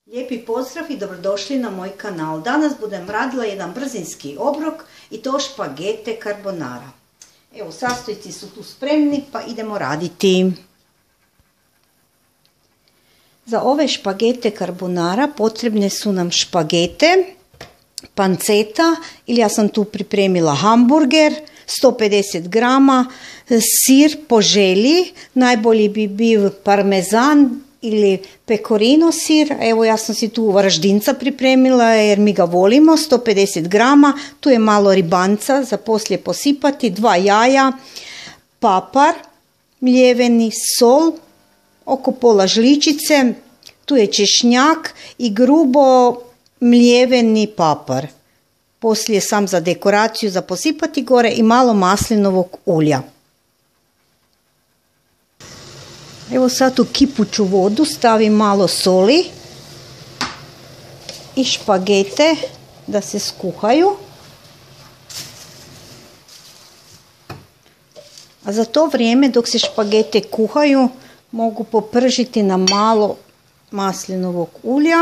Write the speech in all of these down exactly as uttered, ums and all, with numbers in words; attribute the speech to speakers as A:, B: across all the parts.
A: Lijepi pozdrav i dobrodošli na moj kanal. Danas budem radila jedan brzinski obrok i to špagete carbonara. Evo, sastojci su tu spremni pa idemo raditi. Za ove špagete carbonara potrebne su nam špagete, panceta ili ja sam tu pripremila hamburger, sto pedeset grama, sir po želji, najbolji bi bio parmezan ili pecorino sir. Evo, ja sam si tu Varaždinca pripremila jer mi ga volimo, sto pedeset grama, tu je malo ribanca za poslije posipati, dva jaja, papar, mljeveni, sol, oko pola žličice, tu je češnjak i grubo mljeveni papar. Poslije sam za dekoraciju za posipati gore i malo maslinovog ulja. Evo sad u kipuću vodu stavim malo soli i špagete da se skuhaju. A za to vrijeme dok se špagete kuhaju mogu popržiti na malo maslinovog ulja,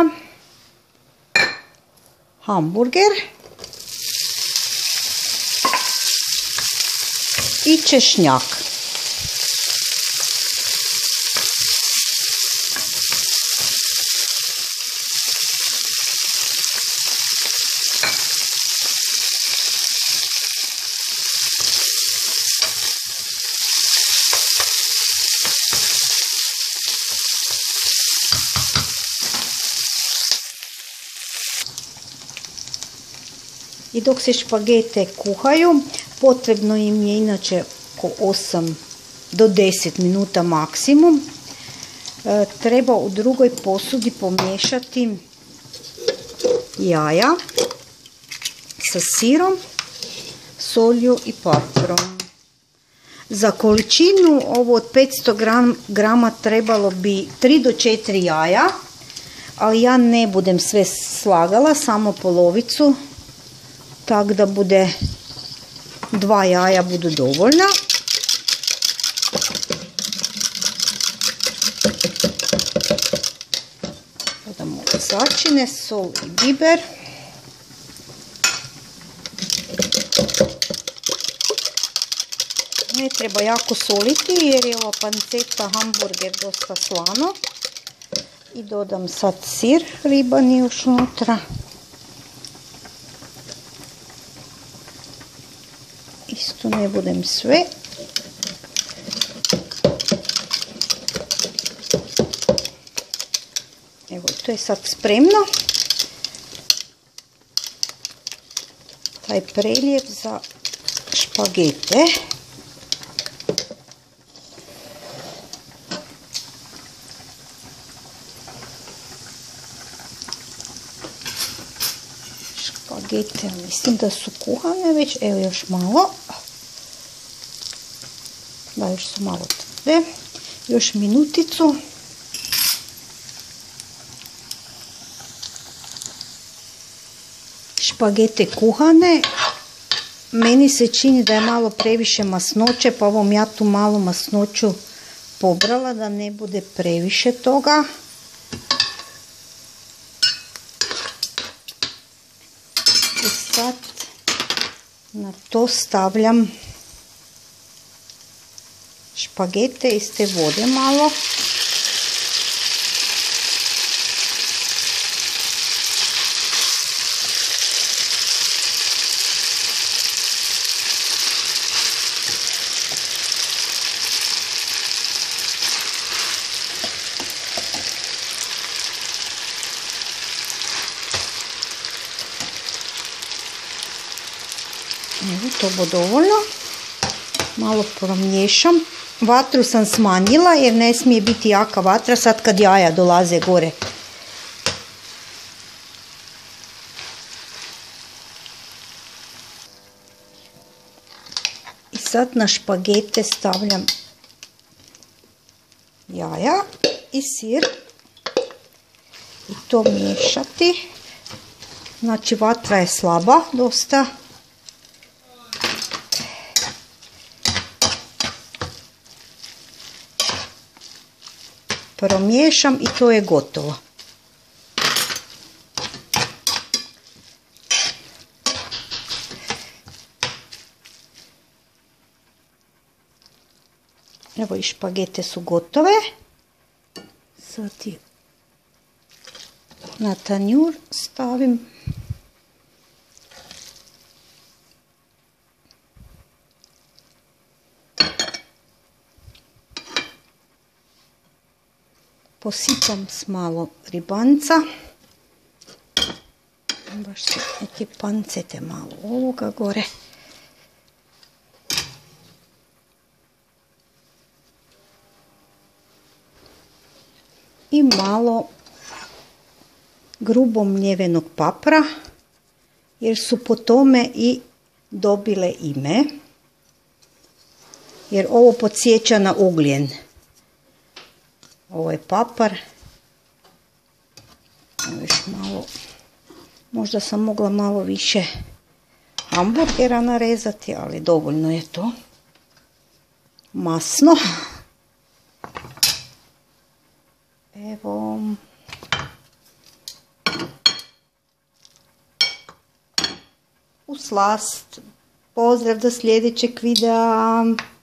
A: hamburger i češnjak. I dok se špagete kuhaju, potrebno im je inače oko osam do deset minuta maksimum. E, treba u drugoj posudi pomiješati jaja sa sirom, solju i paprom. Za količinu ovo od petsto grama trebalo bi tri do četiri jaja, ali ja ne budem sve slagala, samo polovicu. Tako da bude dva jaja budu dovoljna. Dodamo začine, sol i biber. Ne treba jako soliti jer je ova panceta hamburger dosta slano. I dodam sad sir ribani još unutra. Isto ne budem sve. Evo, to je sad spremno. Taj prelijev za špagete. Špagete, mislim da su kuhane već, evo još malo. Da, još su malo tvrde. Još minuticu. Špagete kuhane. Meni se čini da je malo previše masnoće, pa ovom ja tu malo masnoću pobrala da ne bude previše toga. I sad na to stavljam špagete iz te vode malo. Evo, to bo dovoljno. Malo promiješam. Vatru sam smanjila jer ne smije biti jaka vatra sad kad jaja dolaze gore. I sad na špagete stavljam jaja i sir i to miješati. Znači vatra je slaba dosta. promiješam i to je gotovo. Evo i špagete su gotove. Sad ih na tanjur stavim. Posipam s malo ribanca. Baš su neke pancete malo ovoga gore. I malo grubo mljevenog papra, jer su po tome i dobile ime. Jer ovo podsjeća na ugljen. Ovo je papar. Još malo. Možda sam mogla malo više hamburgera narezati, ali dovoljno je to. Masno. Evo. U slast. Pozdrav do sljedećeg videa.